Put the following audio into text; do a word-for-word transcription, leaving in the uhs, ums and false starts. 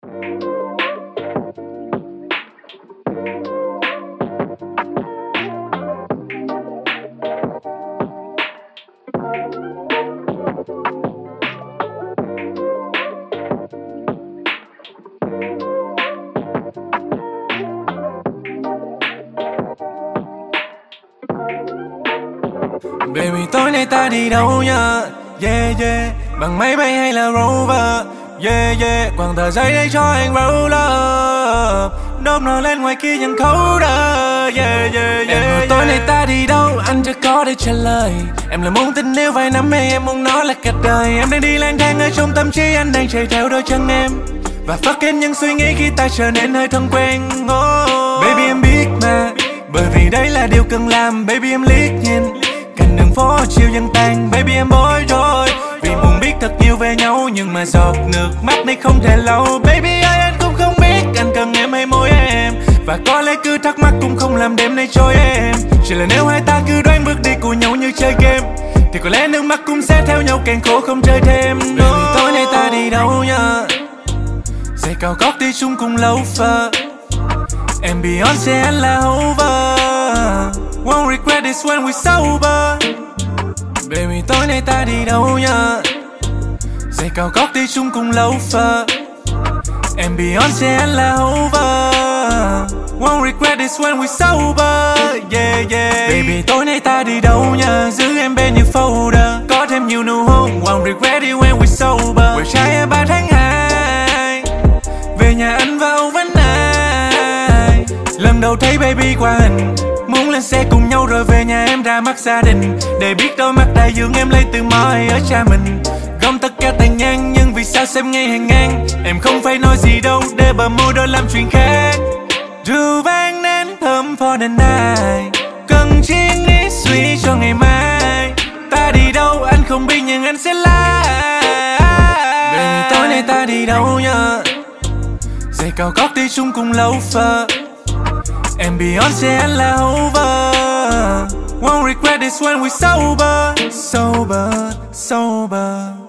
Baby tối nay ta đi đâu nha? Yeah yeah, bằng máy bay hay là Rover? Yeah yeah, quăng tờ giấy để cho anh roll up. Đốm nở lên ngoài kia những khấu đờ. Yeah yeah yeah. Em hỏi tối nay ta đi đâu? Anh chưa có để trả lời. Em là muốn tình yêu vài năm hay em muốn nói là cả đời? Em đang đi lang thang ở trong tâm trí, anh đang chạy theo đôi chân em. Và phát kết những suy nghĩ khi ta trở nên hơi thân quen. Oh. Baby em biết mà, bởi vì đây là điều cần làm. Baby em liếc nhìn cạnh đường phố chiều dần tàn. Baby em bối rối vì muốn biết thật nhiều về nhau, nhưng mà giọt nước mắt này không thể lâu. Baby ơi anh cũng không biết anh cần em hay mỗi em, và có lẽ cứ thắc mắc cũng không làm đêm nay trôi em. Chỉ là nếu hai ta cứ đoán bước đi của nhau như chơi game, thì có lẽ nước mắt cũng sẽ theo nhau càng khổ không chơi thêm. Baby tối nay ta đi đâu nha? Giày cao gót đi chung cùng loafer. Em Beyoncé anh là Hoover. Won't regret this when we sober. Baby tối nay ta đi đâu nha? Giày cao gót đi chung cùng loafer. Em Beyoncé anh là Hoover. Won't regret this when we sober. Yeah yeah. Baby tối nay ta đi đâu nha? Giữ em bên như folder. Có thêm nhiều nụ hôn. Won't regret it when we sober. Quay trái ở ba tháng hai, về nhà anh và overnight. Lần đầu thấy baby qua hình, muốn lên xe cùng nhau rồi về nhà em ra mắt gia đình. Để biết đôi mắt đại dương em lấy từ mỏi ở cha mình. Gom tất cả tàn nhang nhưng vì sao xem ngay hàng ngang. Em không phải nói gì đâu để bờ môi đôi làm chuyện khác. Rượu vang nến thơm for the night, cần chỉ nghĩ suy cho ngày mai. Ta đi đâu anh không biết nhưng anh sẽ like. Baby tối nay ta đi đâu nha? Giày cao gót đi chung cùng loafer. Em Beyoncé anh là Hoover. Won't regret this when we sober. Sober, sober.